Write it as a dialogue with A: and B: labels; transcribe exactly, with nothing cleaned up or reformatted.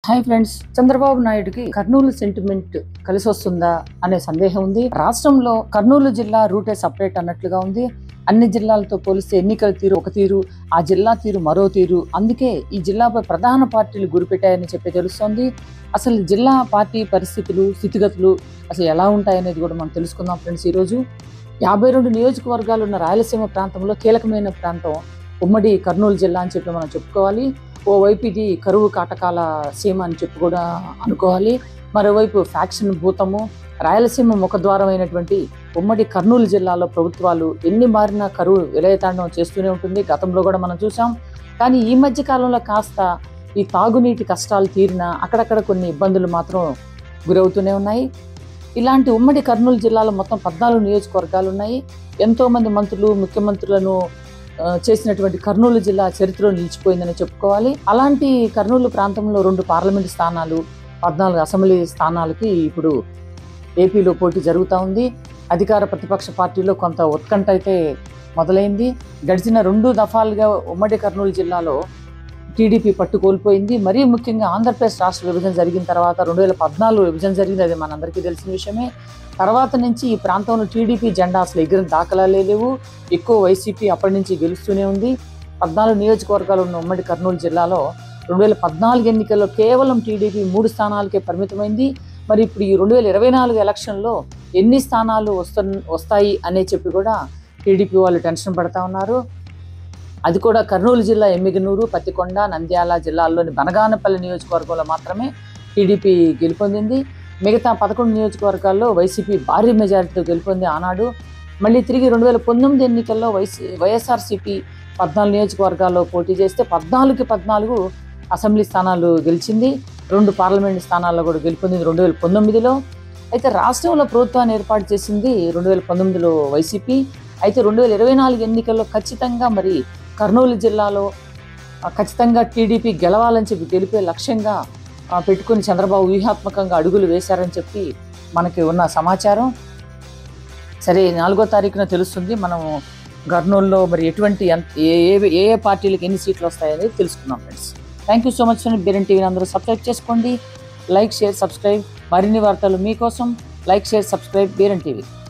A: Hi friends, Chandrababu నాయుడుకి Kurnool sentiment కలిసి వస్తుందా అనే సందేహం ఉంది. రాష్ట్రంలో కర్నూలు జిల్లా రూటే సపరేట్ అన్నట్లుగా ఉంది. అన్ని జిల్లాలతో పోలిస్తే ఎన్నికల తీరు ఒక తీరు, ఆ జిల్లా తీరు మరో తీరు. అందుకే ఈ జిల్లాపై ప్రధాన పార్టీలు గురిపెట్టాయని చెప్పి తెలుస్తోంది. అసలు జిల్లా పార్టీ పరిస్థితులు, స్థితిగతులు అసలు ఎలా ఉంటాయనేది కూడా మనం తెలుసుకుందాం ఫ్రెండ్స్. ఈరోజు యాభై రెండు నియోజకవర్గాలు ఉన్న రాయలసీమ ప్రాంతంలో కీలకమైన ప్రాంతం ఉమ్మడి కర్నూలు జిల్లా అని చెప్పి మనం చెప్పుకోవాలి. ఓవైపు ఇది కరువు కాటకాల సీమ అని చెప్పి కూడా అనుకోవాలి. మరోవైపు ఫ్యాక్షన్ భూతము. రాయలసీమ ముఖద్వారం అయినటువంటి ఉమ్మడి కర్నూలు జిల్లాలో ప్రభుత్వాలు ఎన్ని మారినా కరువు విలయతాండం చేస్తూనే ఉంటుంది. గతంలో కూడా మనం చూసాం. కానీ ఈ మధ్య కాలంలో కాస్త ఈ తాగునీటి కష్టాలు తీరినా అక్కడక్కడ కొన్ని ఇబ్బందులు మాత్రం గురవుతూనే ఉన్నాయి. ఇలాంటి ఉమ్మడి కర్నూలు జిల్లాలో మొత్తం పద్నాలుగు నియోజకవర్గాలు ఉన్నాయి. ఎంతోమంది మంత్రులు, ముఖ్యమంత్రులను చేసినటువంటి కర్నూలు జిల్లా చరిత్రలో నిలిచిపోయిందని చెప్పుకోవాలి. అలాంటి కర్నూలు ప్రాంతంలో రెండు పార్లమెంటు స్థానాలు, పద్నాలుగు అసెంబ్లీ స్థానాలకి ఇప్పుడు ఏపీలో పోటీ జరుగుతూ ఉంది. అధికార ప్రతిపక్ష పార్టీలో కొంత ఉత్కంఠ అయితే మొదలైంది. గడిచిన రెండు దఫాలుగా ఉమ్మడి కర్నూలు జిల్లాలో టీడీపీ పట్టు కోల్పోయింది. మరీ ముఖ్యంగా ఆంధ్రప్రదేశ్ రాష్ట్ర విభజన జరిగిన తర్వాత రెండు వేల పద్నాలుగు విభజన జరిగింది. అది మనందరికీ తెలిసిన విషయమే. తర్వాత నుంచి ఈ ప్రాంతంలో టీడీపీ జెండా అసలు ఎగిరిన దాఖలాలే లేవు. ఎక్కువ వైసీపీ అప్పటి నుంచి గెలుస్తూనే ఉంది. పద్నాలుగు నియోజకవర్గాలు ఉన్న ఉమ్మడి కర్నూలు జిల్లాలో రెండు వేల పద్నాలుగు ఎన్నికల్లో కేవలం టీడీపీ మూడు స్థానాలకే పరిమితమైంది. మరి ఇప్పుడు ఈ రెండు వేల ఇరవై నాలుగు ఎలక్షన్లో ఎన్ని స్థానాలు వస్తు వస్తాయి అనే చెప్పి కూడా టీడీపీ వాళ్ళు టెన్షన్ పడతా ఉన్నారు. అది కూడా కర్నూలు జిల్లా ఎమ్మిగనూరు, పత్తికొండ, నంద్యాల జిల్లాల్లోని బనగానపల్లి నియోజకవర్గంలో మాత్రమే టీడీపీ గెలుపొందింది. మిగతా పదకొండు నియోజకవర్గాల్లో వైసీపీ భారీ మెజారిటీతో గెలుపొంది ఆనాడు. మళ్ళీ తిరిగి రెండు వేల పంతొమ్మిది ఎన్నికల్లో వైసీ వైఎస్ఆర్సీపీ పద్నాలుగు నియోజకవర్గాల్లో పోటీ చేస్తే పద్నాలుగుకి పద్నాలుగు అసెంబ్లీ స్థానాలు గెలిచింది. రెండు పార్లమెంట్ స్థానాల్లో కూడా గెలుపొందింది రెండు వేల పంతొమ్మిదిలో. అయితే రాష్ట్రంలో ప్రభుత్వాన్ని ఏర్పాటు చేసింది రెండు వేల పంతొమ్మిదిలో వైసీపీ. అయితే రెండు వేల ఇరవై నాలుగు ఎన్నికల్లో ఖచ్చితంగా మరి కర్నూలు జిల్లాలో ఖచ్చితంగా టీడీపీ గెలవాలని చెప్పి గెలిపే లక్ష్యంగా పెట్టుకుని చంద్రబాబు వ్యూహాత్మకంగా అడుగులు వేశారని చెప్పి మనకి ఉన్న సమాచారం. సరే, నాలుగో తారీఖున తెలుస్తుంది. మనం కర్నూలులో మరి ఎటువంటి ఏ ఏ ఏ పార్టీలకు ఎన్ని సీట్లు వస్తాయనేది తెలుసుకుందాం friends. Thank you so much friend. బీరన్ టీవీని అందరూ సబ్స్క్రైబ్ చేసుకోండి. Like, share, subscribe. మరిన్ని వార్తలు మీకోసం లైక్, షేర్, సబ్స్క్రైబ్ బీరన్ టీవీ.